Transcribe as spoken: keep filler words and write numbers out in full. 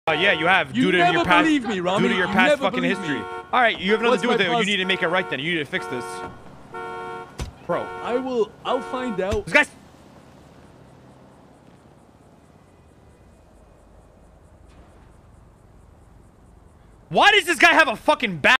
Uh, yeah, you have. You due to never your past, believe me, Ramee. Due to your You past never fucking believe history. me. All right, you have nothing What's to do with my it. past- You need to make it right then. You need to fix this. Bro. I will. I'll find out. This guy's... Why does this guy have a fucking bat?